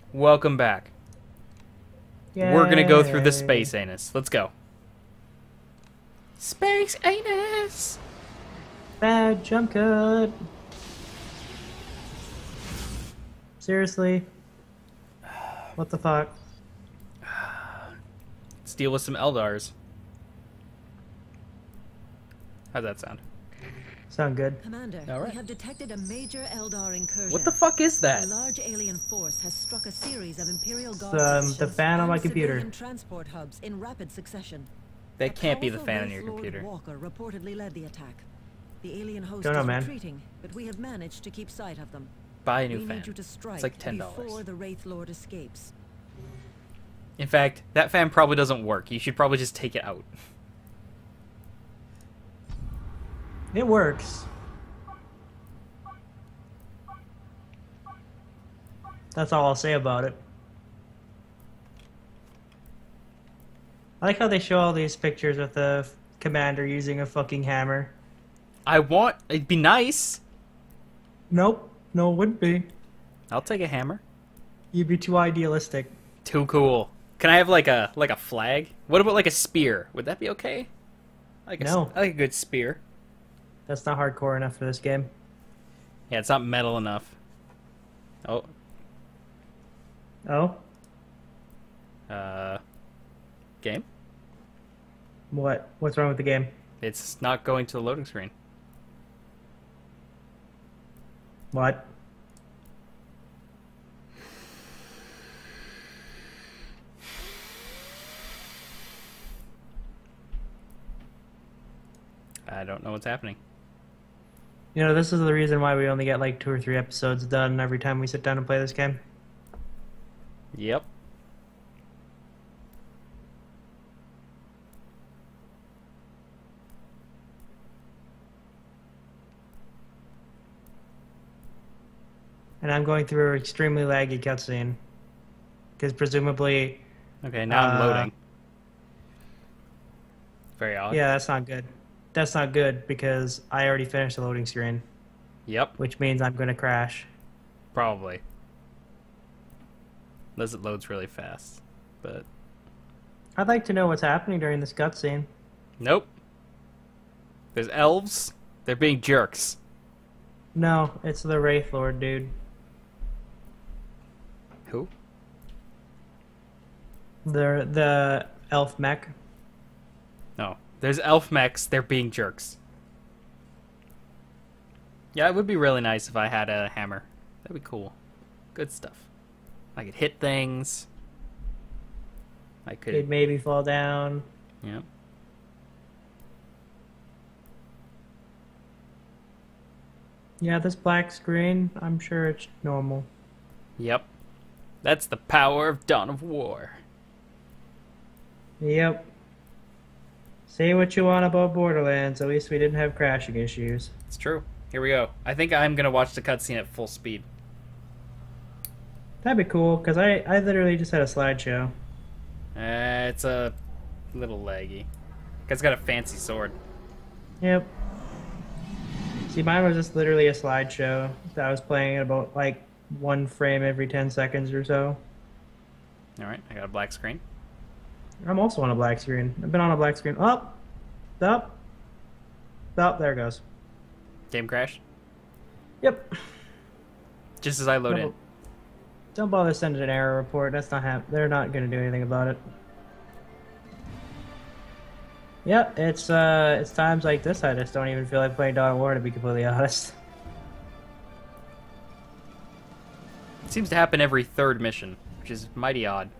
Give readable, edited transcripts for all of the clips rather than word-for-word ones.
welcome back. Yay. We're gonna go through the space anus. Let's go. Space anus! Bad jump cut. Seriously? What the fuck? Let's deal with some Eldars. How'd that sound? Sound good. Commander, All right. we have detected a major Eldar incursion. What the fuck is that? A large alien force has struck a series of Imperial Guard the stations fan on my and computer. civilian transport hubs in rapid succession. That can't be the A fan on powerful your Wraith Lord computer. Walker reportedly led the attack. The alien host Don't know, is man. retreating, but we have managed to keep sight of them. Buy a new We fan. need you to strike It's like $10. before the Wraith Lord escapes. In fact, that fan probably doesn't work. You should probably just take it out. It works. That's all I'll say about it. I like how they show all these pictures with the commander using a fucking hammer. It'd be nice. Nope. No, it wouldn't be. I'll take a hammer. You'd be too idealistic. Too cool. Can I have like a flag? What about like a spear? Would that be okay? No. I like a good spear. That's not hardcore enough for this game. Yeah, it's not metal enough. Oh. Oh? Game? What? What's wrong with the game? It's not going to the loading screen. What? I don't know what's happening. You know, this is the reason why we only get like 2 or 3 episodes done every time we sit down and play this game. Yep. And I'm going through an extremely laggy cutscene. Because presumably... Okay, now I'm loading. Very odd. Yeah, that's not good. That's not good because I already finished the loading screen. Yep, Which means I'm going to crash. probably. Unless it loads really fast. But I'd like to know what's happening during this cutscene. nope. There's elves. They're being jerks. No, it's the Wraith Lord, dude. Who? The elf mech. No. There's elf mechs. They're being jerks. Yeah, it would be really nice if I had a hammer. That'd be cool. Good stuff. I could hit things. I It'd could... maybe fall down. Yep. Yeah, this black screen, I'm sure it's normal. Yep. That's the power of Dawn of War. Yep. Say what you want about Borderlands, at least we didn't have crashing issues. It's true. Here we go. I think I'm going to watch the cutscene at full speed. That'd be cool, because I literally just had a slideshow. It's a little laggy. Guy's got a fancy sword. Yep. See, mine was just literally a slideshow that I was playing at about, like, 1 frame every 10 seconds or so. Alright, I got a black screen. I'm also on a black screen. I've been on a black screen. Up! Up! Up, there it goes. Game crash. Yep. Just as I load in. Don't bother sending an error report. That's not they're not going to do anything about it. Yep, it's times like this I just don't even feel like playing Dawn of War, to be completely honest. It seems to happen every third mission, which is mighty odd.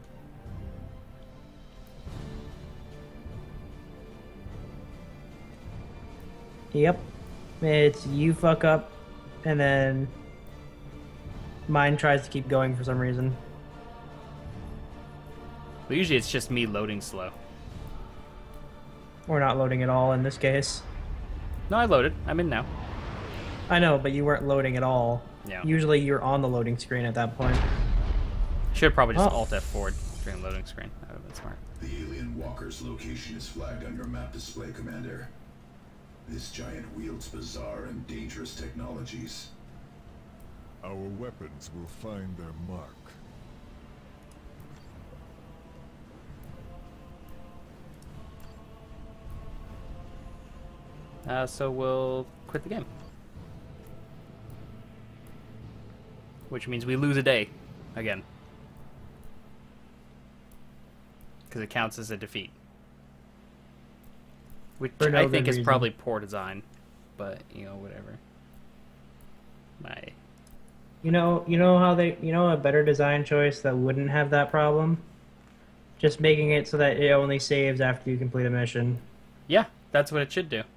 Yep. It's you fuck up, and then mine tries to keep going for some reason. But usually it's just me loading slow. Or not loading at all in this case. No, I loaded. I'm in now. I know, but you weren't loading at all. Yeah. Usually you're on the loading screen at that point. Should probably just Oh. Alt F4 during the loading screen. That would have been smart. The alien walker's location is flagged on your map display, Commander. This giant wields bizarre and dangerous technologies. Our weapons will find their mark. So we'll quit the game. Which means we lose a day again. Because it counts as a defeat. Which For no I good think is reason. probably poor design. But, you know, whatever. You know how a better design choice that wouldn't have that problem? Just making it so that it only saves after you complete a mission. Yeah, that's what it should do.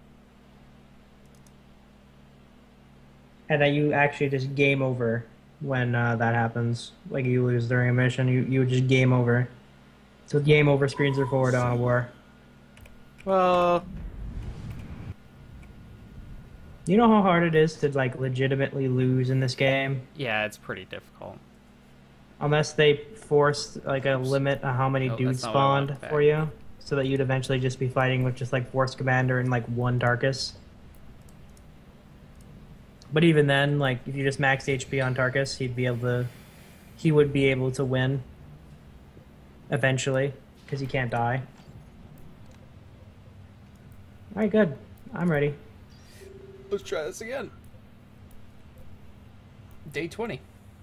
And that you actually just game over when that happens. Like you lose during a mission, you would just game over. So game over screens are forward on a war. Well, You know how hard it is to like legitimately lose in this game? yeah, it's pretty difficult. Unless they forced like a limit on how many No, dudes that's not what I want spawned back. for you, so that you'd eventually just be fighting with just like Force Commander and like one Tarkus. But even then, like if you just maxed HP on Tarkus, he would be able to win eventually because he can't die. All right, good. I'm ready. Let's try this again. Day 20.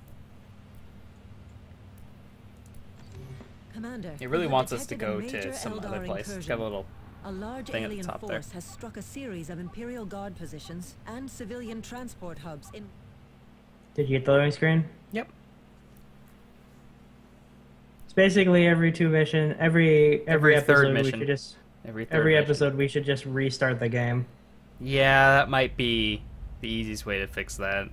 Commander, It really we have wants us to detected a go major to some Eldar other place. It's incursion. got a little... A large thing at the alien top there. force has struck a series of Imperial Guard positions and civilian transport hubs in... Did you get the loading screen? Yep. It's basically every every Every episode third we mission. should just Every third every mission. episode we should just restart the game. Yeah, that might be the easiest way to fix that.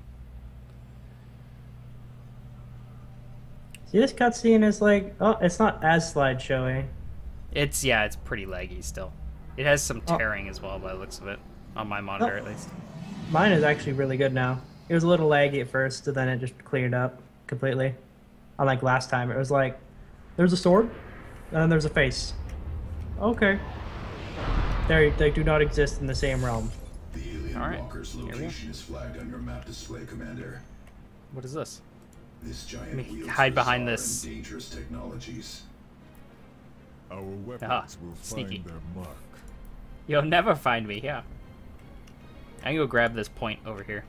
See, this cutscene is like, oh, it's not as slideshowy. It's pretty laggy still. It has some Oh. tearing as well by the looks of it. On my monitor, Oh. at least. Mine is actually really good now. It was a little laggy at first, and then it just cleared up completely. Unlike last time, it was like, there's a sword, and then there's a face. Okay. They do not exist in the same realm. The alien Alright, walker's here we go. location is flagged on your map display, Commander. What is this? This giant Let me wields hide behind bizarre this. and dangerous technologies. Our weapons Ah, will sneaky. find their mark. You'll never find me, yeah. I can go grab this point over here.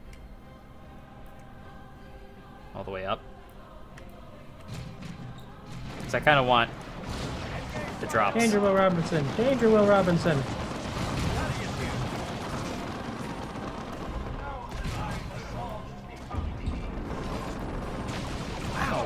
All the way up. Because I kind of want the drops. Danger, Will Robinson! Danger, Will Robinson! Wow.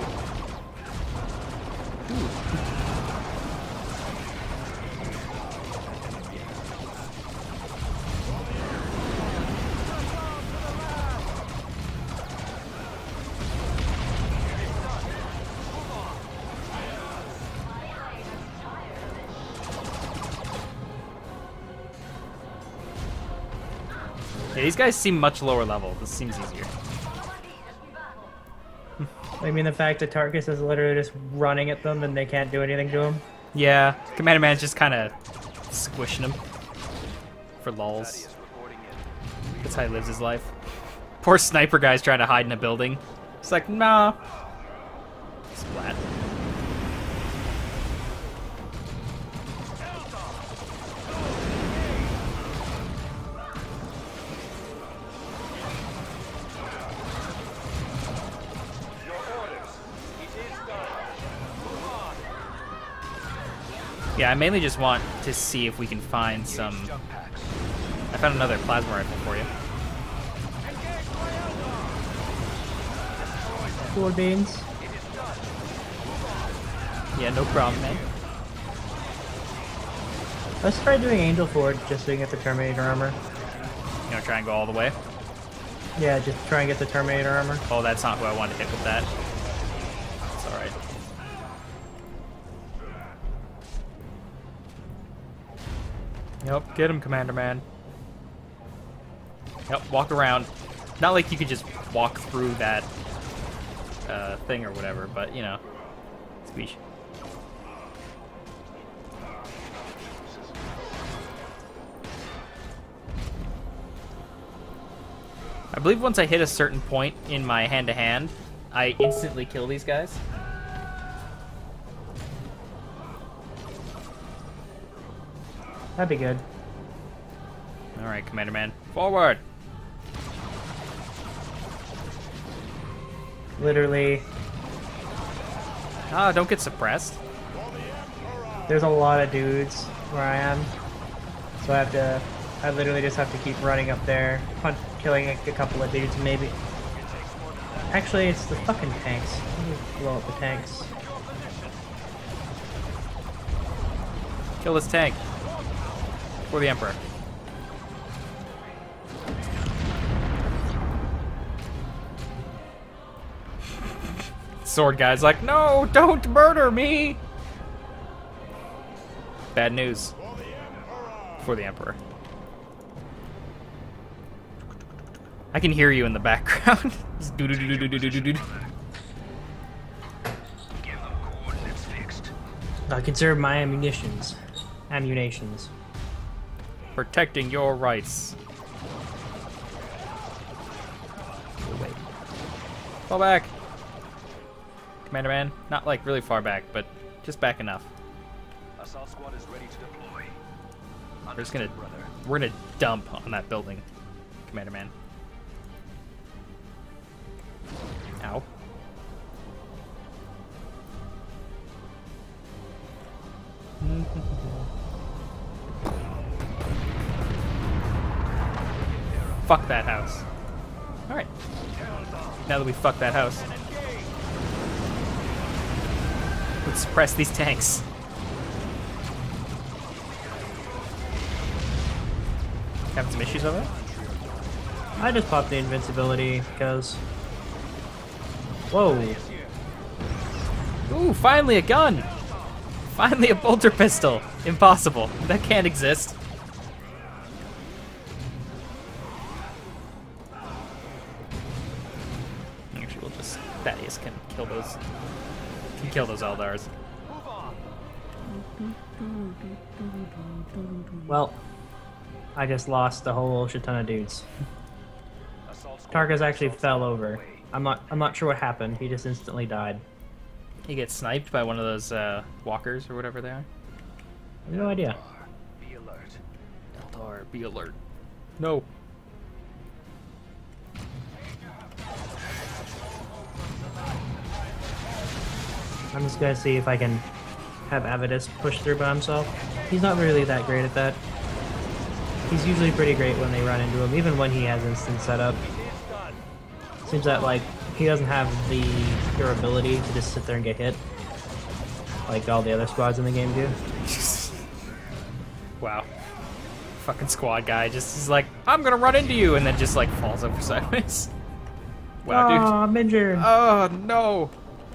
Yeah, these guys seem much lower level. This seems easier. I mean, the fact that Tarkus is literally just running at them and they can't do anything to him. Yeah, Commander Man's just kind of squishing him for lulz. That's how he lives his life. Poor sniper guy's trying to hide in a building. It's like, nah. Splat. Yeah, I mainly just want to see if we can find some... I found another plasma rifle for you. Cool beans. Yeah, no problem, man. Let's try doing Angel Forge just so you can get the Terminator armor. You know, try and go all the way. Yeah, just try and get the Terminator armor. Oh, that's not who I wanted to hit with that. It's alright. Yep, get him, Commander Man. Yep, walk around. Not like you could just walk through that thing or whatever, but, you know. Squeeze. I believe once I hit a certain point in my hand-to-hand, I instantly kill these guys. That'd be good. Alright, Commander Man. Forward! Literally, Ah, don't get suppressed. there's a lot of dudes where I am. So I literally just have to keep running up there, killing a couple of dudes maybe. Actually, it's the fucking tanks. Let me blow up the tanks. Kill this tank. For the Emperor. Sword guy's like, no, don't murder me! Bad news. For the Emperor. I can hear you in the background. Just doo-doo-doo-doo-doo-doo-doo. I conserve my ammunitions. Ammunitions. Protecting your rights. Oh, wait. Fall back. Commander Man, not like really far back, but just back enough. Assault squad is ready to deploy. We're gonna dump on that building, Commander Man. Ow. Fuck that house. Alright. Now that we fucked that house, let's suppress these tanks. Having some issues over there? I just popped the invincibility because. Whoa. Ooh, finally a gun! Finally a bolter pistol! Impossible. That can't exist. Actually, we'll just... Thaddeus can kill those... Eldars. Well, I just lost a whole shit ton of dudes. Tarkus actually fell over. I'm not sure what happened. He just instantly died. He gets sniped by one of those walkers or whatever they are. I have no idea. Be alert. Eldar, be alert. No. I'm just gonna see if I can have Avidus push through by himself. He's not really that great at that. He's usually pretty great when they run into him, even when he has instant setup. Seems that like he doesn't have the durability to just sit there and get hit, like all the other squads in the game do. Wow. Fucking squad guy just is like, I'm gonna run into you, and then just like falls over sideways. Wow, dude. Oh, I'm injured. Oh, no.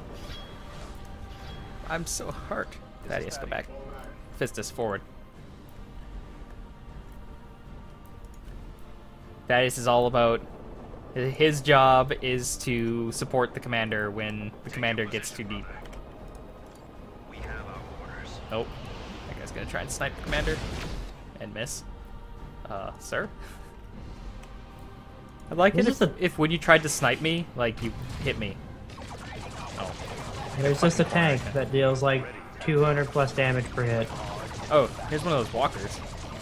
I'm so hurt. Thaddeus, go back. Fistus, forward. Thaddeus is all about... His job is to support the commander when the commander gets too deep. We have our orders. Nope. That guy's gonna try and snipe the commander. And miss. Sir? I'd like it if when you tried to snipe me, like, you hit me. Oh. There's just a tank that deals like 200 plus damage per hit. Oh, here's one of those walkers.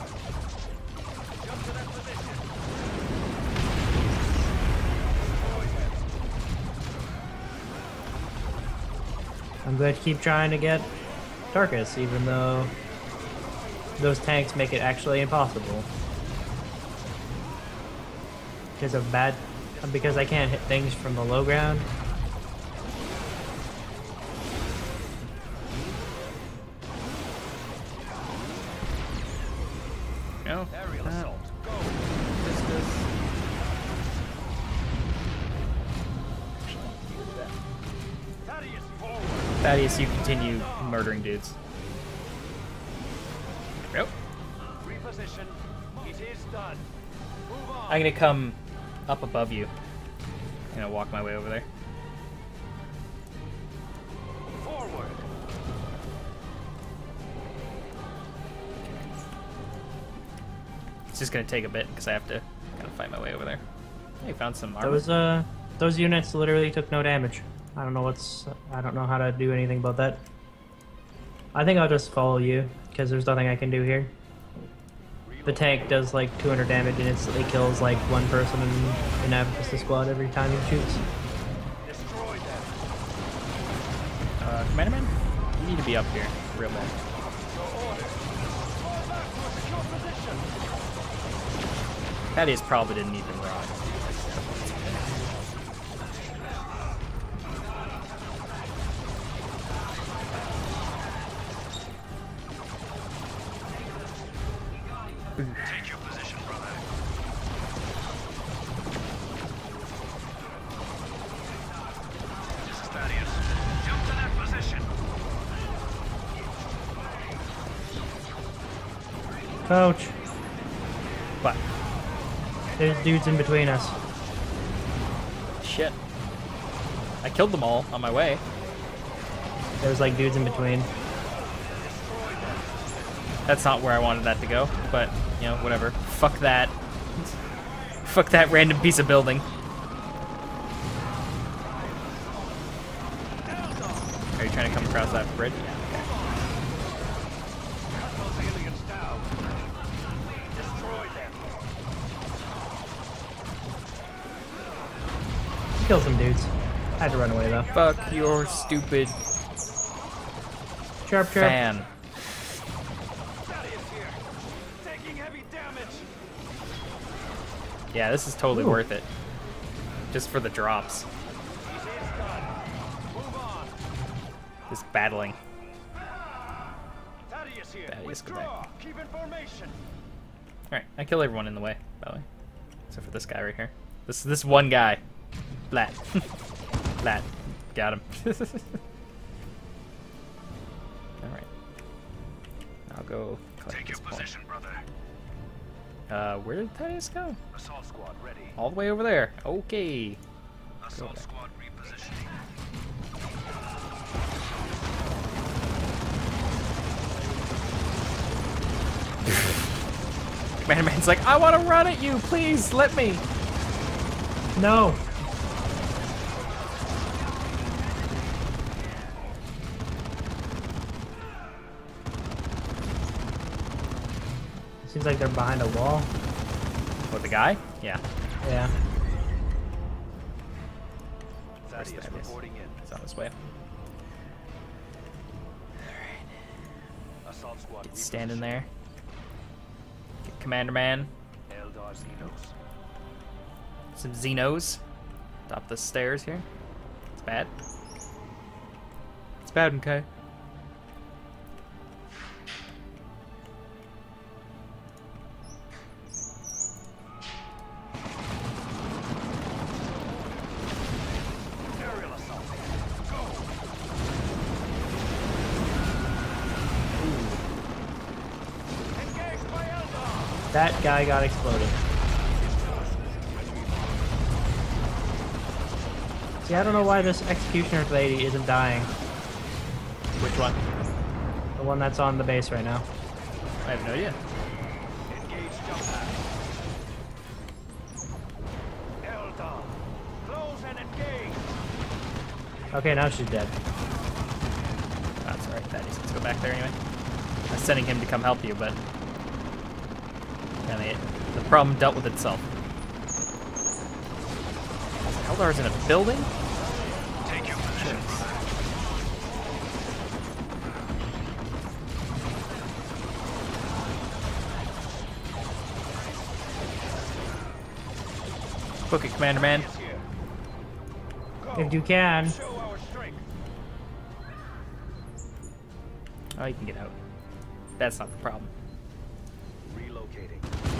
I'm going to keep trying to get Tarkus, even though those tanks make it actually impossible. Because I can't hit things from the low ground. No. Aerial assault. Go. Thaddeus, forward. Thaddeus, you continue murdering dudes. Yep. Reposition. It is done. Move on. I'm gonna come up above you. I'm gonna walk my way over there. Forward. It's just gonna take a bit because I have to kind of fight my way over there. Hey, found some armor. Those units literally took no damage. I don't know how to do anything about that. I think I'll just follow you because there's nothing I can do here. the tank does like 200 damage and instantly kills like one person in the squad every time he shoots. Destroy them. Commander Man, you need to be up here, real bad. Your orders. Fall back to a secure position. Thaddeus probably didn't need them wrong. Take your position, brother. This is Thaddeus. Jump to that position. Coach, What? there's dudes in between us. Shit. I killed them all on my way. There's like dudes in between. That's not where I wanted that to go, but, you know, whatever. Fuck that. Fuck that random piece of building. Are you trying to come across that bridge? Yeah, okay. Cut those aliens down. Destroy them. Kill some dudes. I had to run away though. Fuck your stupid Chirp, chirp. fan. Thaddeus here. Taking heavy damage. Yeah, this is totally Ooh. worth it. Just for the drops. It is done. Move on. This battling. Thaddeus here. Thaddeus, go Withdraw. back. Keep in formation. Alright, I kill everyone in the way, by the way. Except for this guy right here. This one guy. Flat. Flat. Got him. Alright. I'll go collect Take this your point. position, brother. Where did Thaddeus go? Assault squad ready. All the way over there. Okay. Assault back. squad repositioning. Commander Man's like, I want to run at you. Please, let me. No. Seems like they're behind a wall. What, the guy? Yeah. Yeah. Thaddeus Thaddeus? reporting in. He's on his way. Assault squad Get standing there. Get Commander Man. Eldar Xenos. Some Xenos. Top the stairs here. It's bad. It's bad, okay. Aerial assault. Go. Engaged by Eldar. That guy got exploded. See, I don't know why this executioner lady isn't dying. Which one? The one that's on the base right now. I have no idea. Engage jump pad. Eldar. Close and engage. Okay, now she's dead. That's alright, Thaddeus. Let's go back there anyway. I was sending him to come help you, but apparently the problem dealt with itself. Eldar's in a building? Take your position. Book it, Commander Man. Is here. Go. If you can. Show our strength. Oh, you can get out. That's not the problem. Relocating.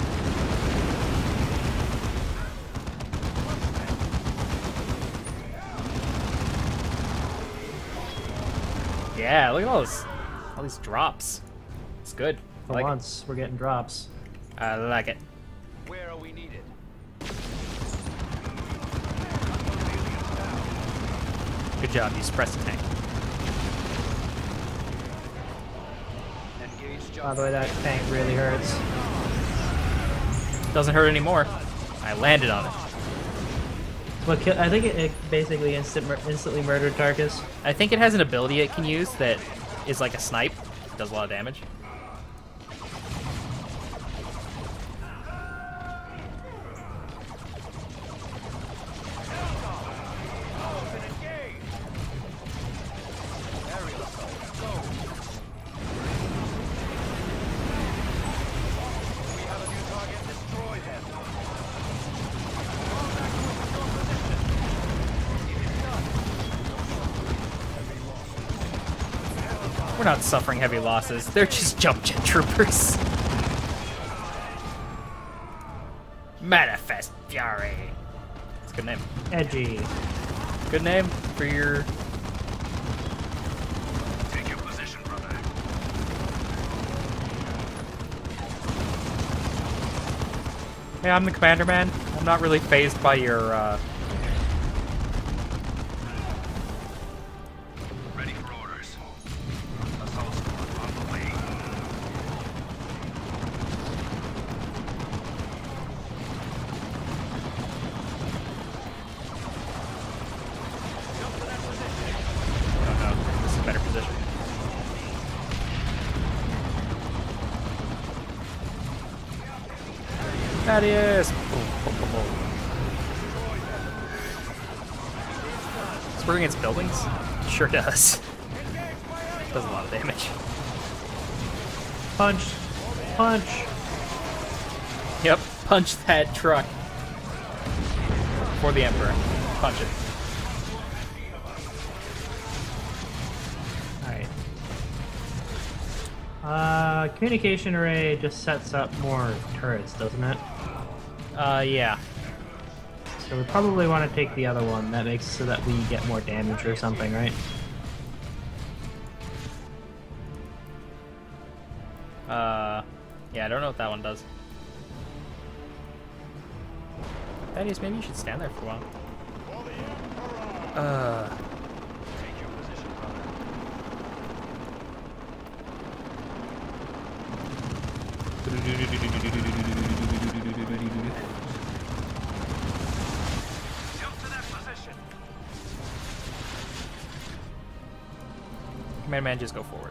Yeah, look at all these drops. It's good. I For like it. once, we're getting drops. I like it. Where are we needed? Good job, you suppressed the tank. Engage By jump. the way, that tank really hurts. Doesn't hurt anymore. I landed on it. But I think it basically instantly murdered Tarkus. I think it has an ability it can use that is like a snipe. Does a lot of damage. We're not suffering heavy losses. They're just jump jet troopers. Manifest Fury. That's a good name. Edgy. Good name for your... Take your position, brother. Hey, I'm the commander, man. I'm not really phased by your, Ready for orders. Assault squad on the way. Jump to that position. Oh no, this is a better position. Thaddeus! Spring against buildings? Sure does. Does a lot of damage. Punch. Punch. Yep, punch that truck. For the Emperor. Punch it. Alright. Communication array just sets up more turrets, doesn't it? Yeah. So we probably want to take the other one. That makes so that we get more damage or something, right? Yeah, I don't know what that one does. Thaddeus, maybe you should stand there for a while. Take your position, brother. Jump to that position. Command man, just go forward.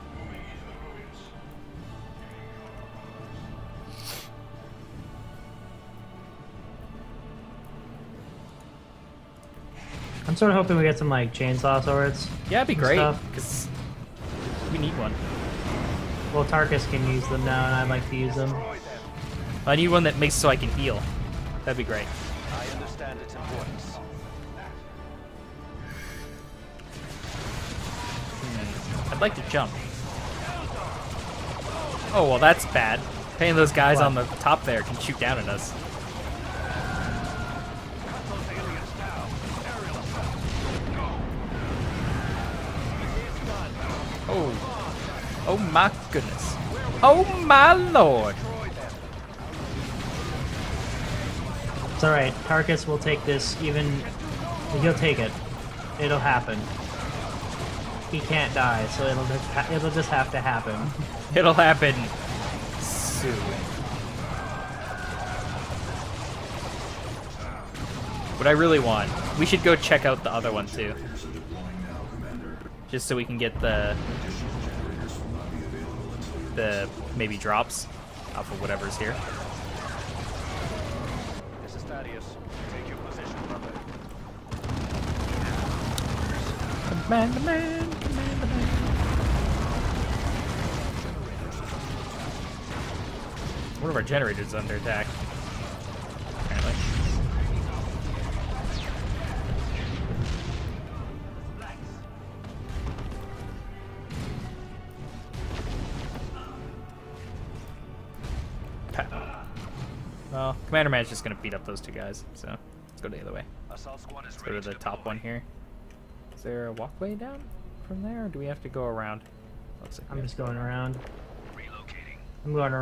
I'm sort of hoping we get some like chainsaw swords. Yeah, it'd be and great, stuff. because we need one. Well, Tarkus can use them now, and I'd like to use them. I need one that makes so I can heal. That'd be great. I understand its importance. I'd like to jump. Oh, well, that's bad. Paying those guys What? on the top there can shoot down at us. Oh. Oh my goodness. Oh my lord. It's alright. Tarkus will take this even... He'll take it. It'll happen. He can't die, so it'll just have to happen. It'll happen soon. What I really want, we should go check out the other one too. Just so we can get the maybe drops off of whatever's here. This is Thaddeus. Take your position, brother. Commander man, Commander man. One of our generators is under attack. Apparently. Well, Commander Man's just gonna beat up those two guys, so let's go the other way. Assault squad is Let's go ready to the to top deploy. one here. Is there a walkway down from there, or do we have to go around? Looks like we I'm have just to go going around. Relocating. I'm going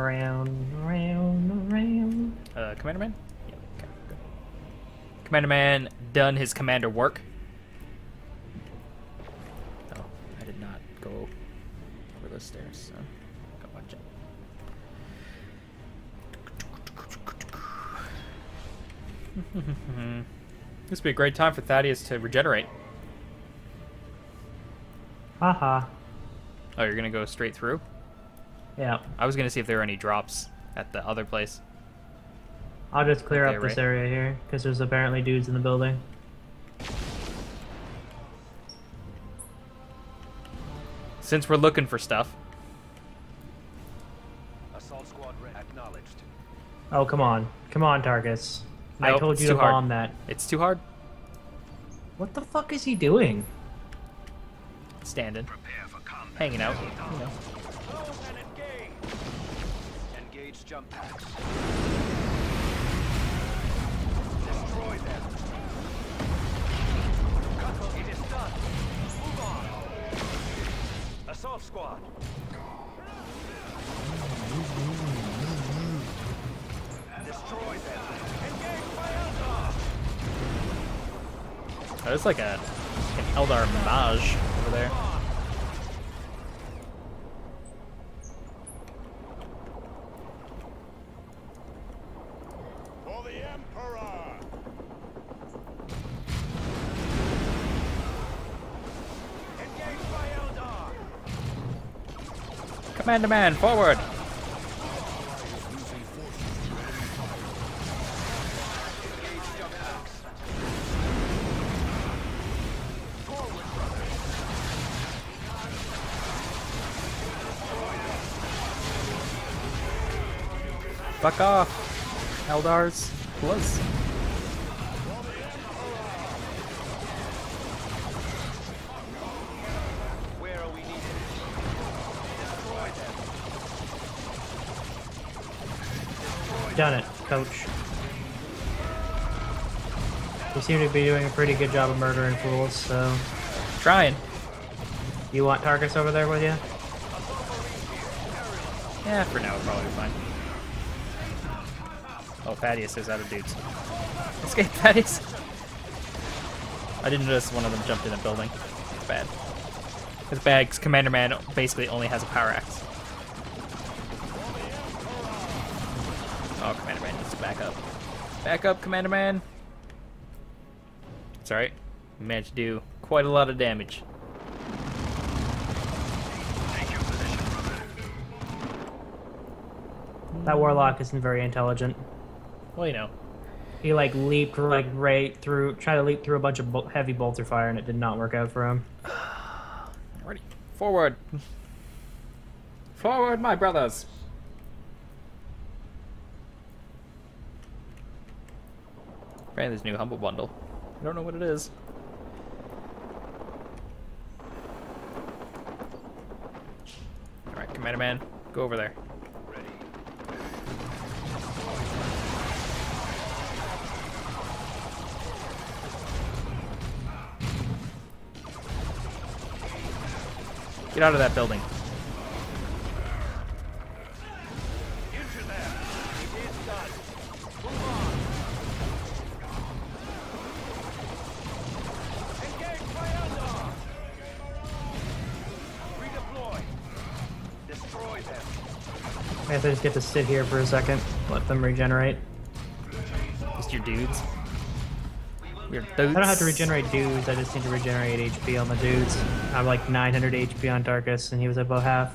around. Commander Man? Yeah, okay, good. Commander Man done his commander work. Oh, I did not go over those stairs, so go watch it. This would be a great time for Thaddeus to regenerate. Haha. Oh, you're gonna go straight through? Yeah. I was gonna see if there were any drops at the other place. I'll just clear Okay, up this right. area here, because there's apparently dudes in the building. Since we're looking for stuff. Assault squad acknowledged. Oh, come on. Come on, Tarkus. I Nope, told it's you to too hard. bomb that. It's too hard. What the fuck is he doing? standing, hanging out, you know. Load and engage. Engage jump packs. Destroy them. It is done. Move on. Assault squad. Destroy them. Engage by Eldar. Oh, there's like an Eldar Maj over there. For the Emperor! Engage by Eldar. Commander man, forward! Engage jump packs. Fuck off, Eldars. Close. Where are we needed? Destroy them. Done it, coach. You seem to be doing a pretty good job of murdering fools, so... Trying. You want Tarkus over there with you? Yeah, for now, we'll probably be fine. Oh, Thaddeus is out of dudes. Escape, Thaddeus! I didn't notice one of them jumped in a building. It's bad. It's bad because Commander Man basically only has a power axe. Oh, Commander Man needs to back up. Back up, Commander Man! It's alright. We managed to do quite a lot of damage. That Warlock isn't very intelligent. Well, you know. He like leaped like right through, tried to leap through a bunch of heavy bolter fire, and it did not work out for him. Ready. Forward! Forward, my brothers! Apparently there's a new Humble Bundle. I don't know what it is. Alright, Commander Man, go over there. Get out of that building. Into there. It is done. Move on. Engage by Eldar. Redeploy. Destroy them. I have to just get to sit here for a second, let them regenerate. Just your dudes. Your dudes. I don't have to regenerate dudes, I just need to regenerate HP on the dudes. I'm like 900 HP on Tarkus, and he was about half.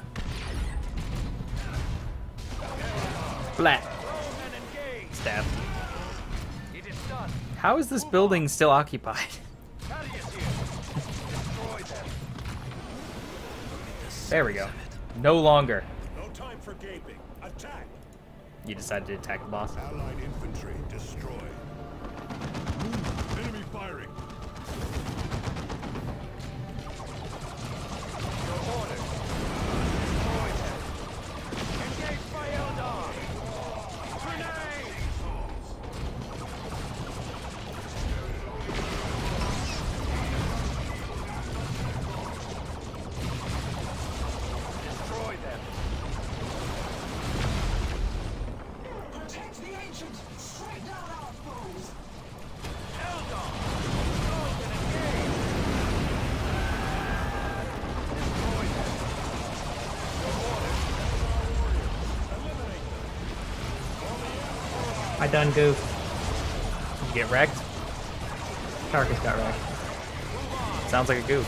Flat. And engage. Stab. It is done. How is this building still occupied? Thaddeus here. Destroy them. There we go. No longer. No time for gaping. Attack! You decided to attack the boss. Allied infantry destroyed. Enemy firing. Your orders. Destroy them. Engage by Eldar. Grenade. Destroy them. Protect the ancients! Strike down our foes! Eldar. Load and engage. Destroy them. Your orders. I done goof. You get wrecked? Tarkus got wrecked. Sounds like a goof.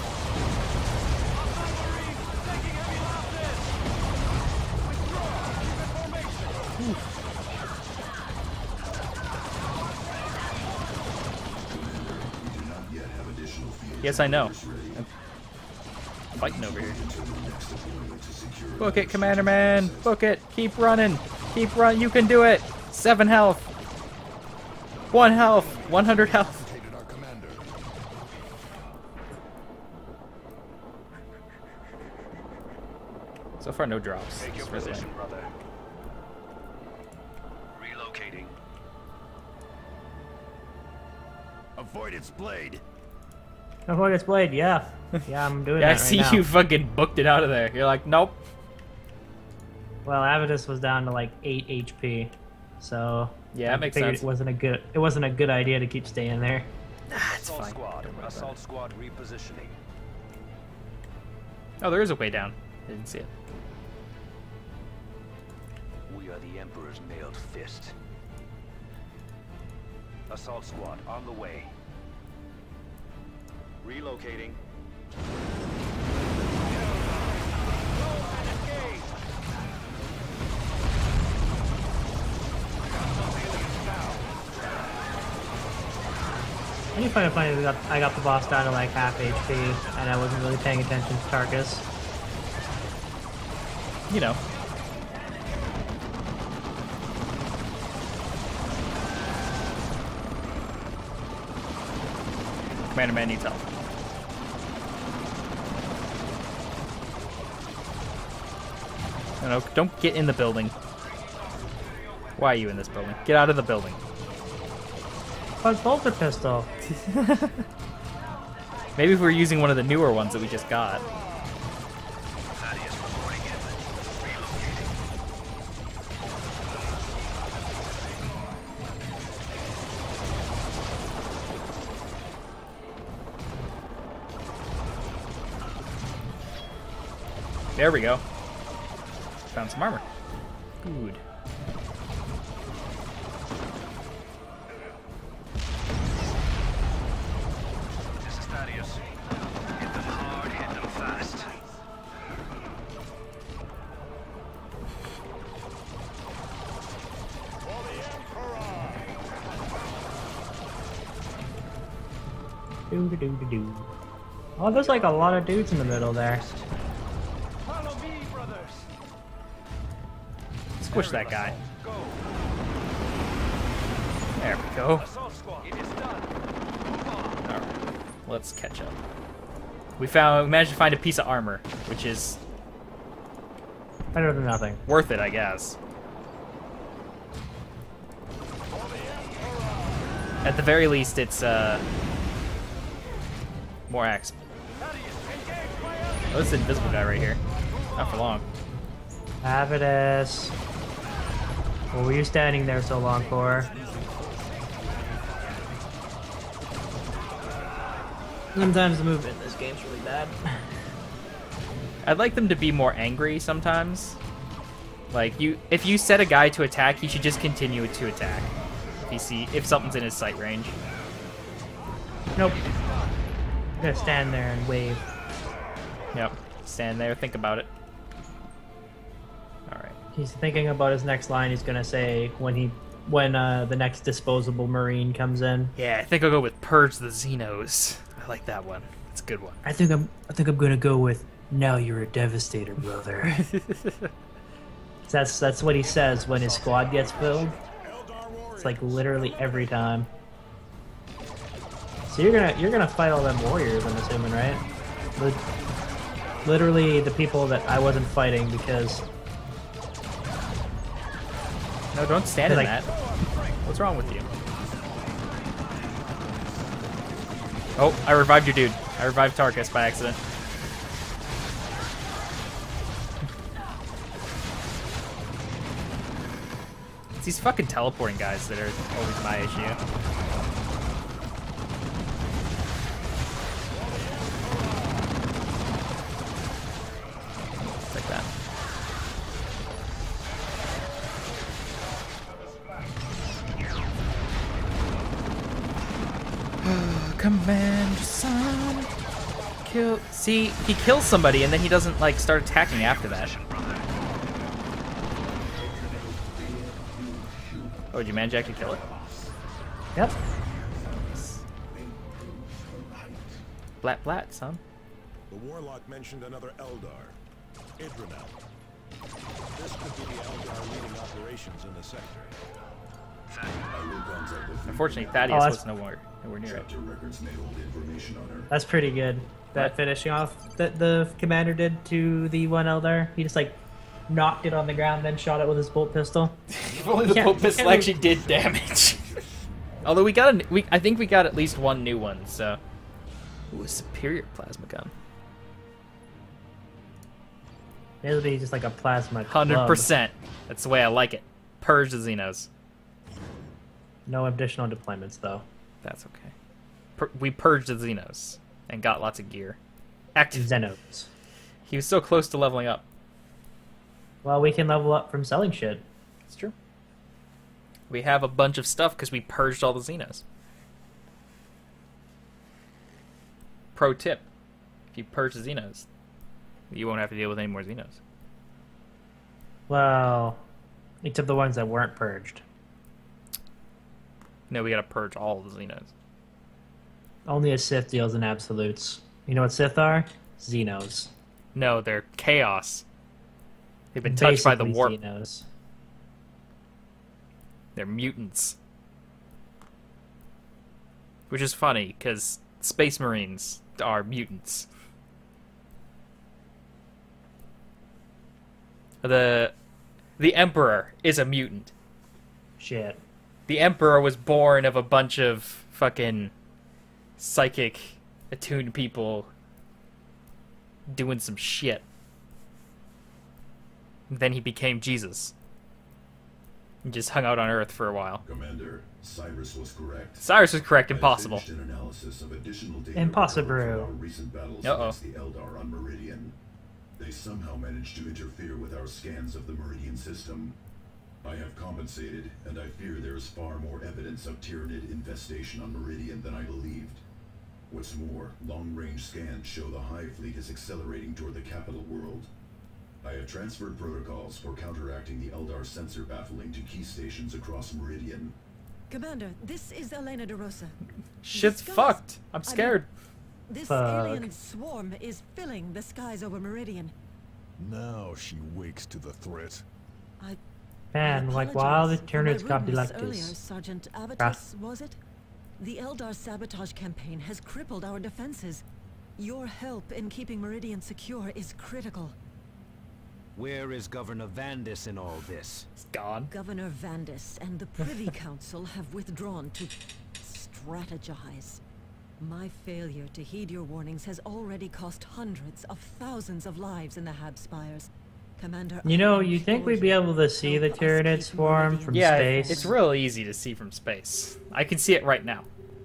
Yes, I know. I'm fighting over here. Book it, Commander Man! Book it! Keep running! Keep running! You can do it! 7 health! 1 health! 100 health! Our commander. So far, no drops. Take your It's really position, lame. brother. Relocating. Avoid its blade. Avoid its blade, yeah. Yeah, I'm doing Yeah, I that right see now. you fucking booked it out of there. You're like, nope. Well, Avidus was down to like 8 HP, so Yeah, that I makes figured sense. It wasn't a good idea to keep staying there. It's Assault fine. squad. Don't worry about Assault it. squad repositioning. Oh, there is a way down. I didn't see it. We are the Emperor's mailed fist. Assault squad on the way. Relocating. I do find it funny that I got the boss down to like half HP, and I wasn't really paying attention to Tarkus. You know. Commander Man needs help. No, don't get in the building. Why are you in this building? Get out of the building. But bolter pistol. Maybe if we're using one of the newer ones that we just got. There we go. Found some armor. Good. This is Thaddeus. Hit them hard, hit them fast. For the Emperor! Do. Oh, there's like a lot of dudes in the middle there. Follow me, brothers. Squish that guy. Go. There we go. Assault squad. It is done. Move on. Alright, let's catch up. We managed to find a piece of armor, which is Better than nothing. worth it, I guess. At the very least, it's more axe. Oh, this is an invisible guy right here. Not for long. Avidus. What were you standing there so long for? Sometimes the movement in this game's really bad. I'd like them to be more angry sometimes. Like if you set a guy to attack, he should just continue to attack. If something's in his sight range. Nope. I'm gonna stand there and wave. Yep. Stand there, think about it. All right. He's thinking about his next line. He's gonna say when the next disposable Marine comes in. Yeah, I think I'll go with Purge the Xenos. I like that one. It's a good one. I think I'm gonna go with now you're a devastator, brother. That's what he says when his squad gets filled. It's like literally every time. So you're gonna fight all them warriors, I'm assuming, right? Literally the people that I wasn't fighting because No, don't stand in Like- that. What's wrong with you? Oh, I revived your dude. I revived Tarkus by accident. It's these fucking teleporting guys that are always my issue. It's like that. Command son. Kill. See, he kills somebody and then he doesn't like start attacking after that. Oh, did you manage to actually kill it? yep. Blat blat, son. The Warlock mentioned another Eldar. Idranel. This could be the Eldar leading operations in the sector. I will contact the Unfortunately, fleet Thaddeus that's- was nowhere near it. Chapter records may hold information on her. That's pretty good. That finishing off that the commander did to the one Eldar. He just like knocked it on the ground, then shot it with his bolt pistol. If only the Yeah, bolt pistol yeah. actually did damage. Although I think we got at least one new one, so. Ooh, a superior plasma gun. It'll be just like a plasma. 100%. That's the way I like it. Purge the Xenos. No additional deployments though. That's okay. We purged the Xenos and got lots of gear. Active. Xenos. He was so close to leveling up. Well, we can level up from selling shit. It's true. We have a bunch of stuff because we purged all the Xenos. Pro tip. If you purge the Xenos, you won't have to deal with any more Xenos. Well, except the ones that weren't purged. No, we gotta purge all of the Xenos. Only a Sith deals in absolutes. You know what Sith are? Xenos. No, they're chaos. They've been touched by the Basically warp. Xenos. They're mutants. Which is funny, because Space Marines are mutants. The Emperor is a mutant. Shit. The Emperor was born of a bunch of fucking psychic, attuned people doing some shit. Then he became Jesus. And just hung out on Earth for a while. Commander, Cyrus was correct. Cyrus was correct, I impossible. finished an analysis of additional data Impossible. recovered from our recent battles Uh-oh. against the Eldar on Meridian. They somehow managed to interfere with our scans of the Meridian system. I have compensated, and I fear there is far more evidence of Tyranid infestation on Meridian than I believed. What's more, long-range scans show the Hive Fleet is accelerating toward the capital world. I have transferred protocols for counteracting the Eldar sensor baffling to key stations across Meridian. Commander, this is Elena de Rosa. Shit's Skies- fucked. I'm I mean, scared. This Fuck. alien swarm is filling the skies over Meridian. Now she wakes to the threat. I Man, like apologize wow, the for my Tyranids got rudeness like earlier, this. Sergeant Abatus, was it? The Eldar sabotage campaign has crippled our defenses. Your help in keeping Meridian secure is critical. Where is Governor Vandis in all this? It's gone. Governor Vandis and the Privy Council have withdrawn to strategize. My failure to heed your warnings has already cost hundreds of thousands of lives in the Habspires. Commander, You know, I you think implore we'd be you, able to see the help us Tyranid keep swarm Meridian from Yeah, space? it's real easy to see from space. I can see it right now.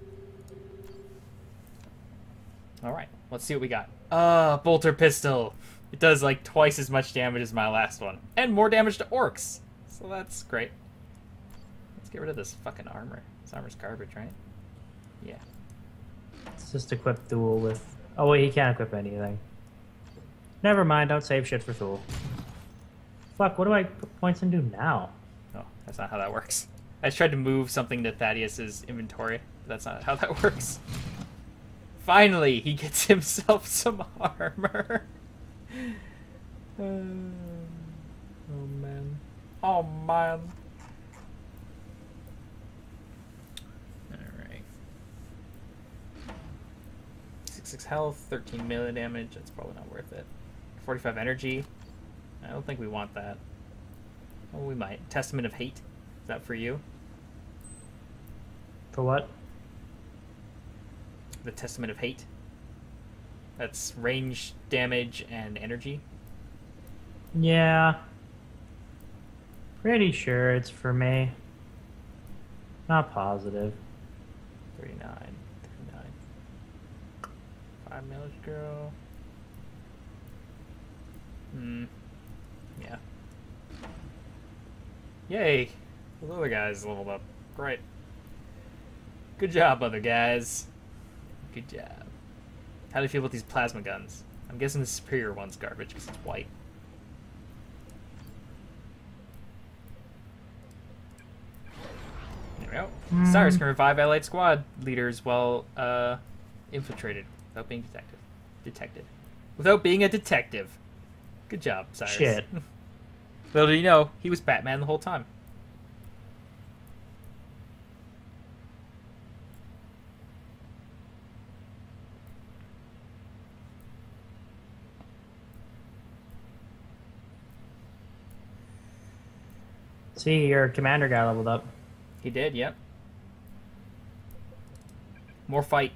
Alright, let's see what we got. Bolter Pistol. It does like twice as much damage as my last one. And more damage to orcs. So that's great. Let's get rid of this fucking armor. This armor's garbage, right? Yeah. It's just equip Thule with... Oh wait, he can't equip anything. Never mind, don't save shit for Thule. Fuck, what do I put points and do now? No, that's not how that works. I just tried to move something to Thaddeus's inventory, but that's not how that works. Finally, he gets himself some armor. Oh man. Oh man. Alright. 6 health, 13 melee damage, that's probably not worth it. 45 energy. I don't think we want that. Oh, we might. Testament of Hate. Is that for you? For what? The Testament of Hate. That's range, damage, and energy. Yeah. Pretty sure it's for me. Not positive. 39. 5 mileage girl. Yeah. Yay! Those other guys leveled up. Great. Good job, other guys. Good job. How do you feel about these plasma guns? I'm guessing the superior one's garbage because it's white. There we go. Cyrus can revive allied squad leaders while infiltrated without being detected. Without being a detective. Good job, Cyrus. Shit. Little did you know, he was Batman the whole time. See, your commander guy leveled up. He did, yep. More fight.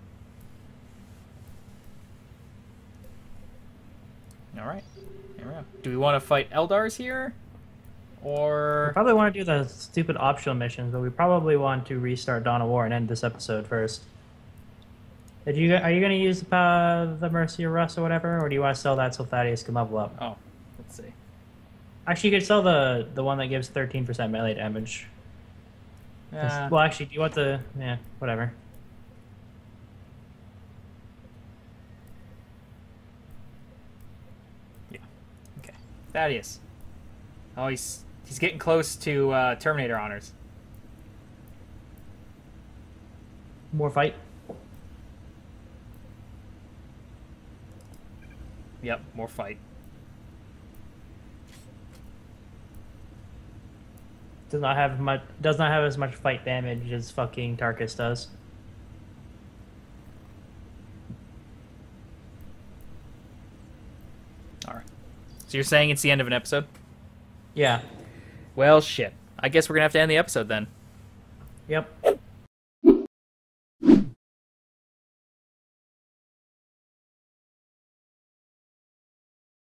Alright. Here we go. Do we want to fight Eldars here? We Or... probably want to do the stupid optional missions, but we probably want to restart Dawn of War and end this episode first. Are you going to use the Mercy of Rust or whatever, or do you want to sell that so Thaddeus can level up? Oh, let's see. Actually, you could sell the one that gives 13% melee damage. Well, actually, do you want the... Yeah, whatever. Yeah. Okay. Thaddeus. Oh, he's getting close to Terminator honors. More fight. Yep, more fight. Does not have as much fight damage as fucking Tarkus does. Alright. So you're saying it's the end of an episode? Yeah. Well, shit. I guess we're gonna have to end the episode then. Yep.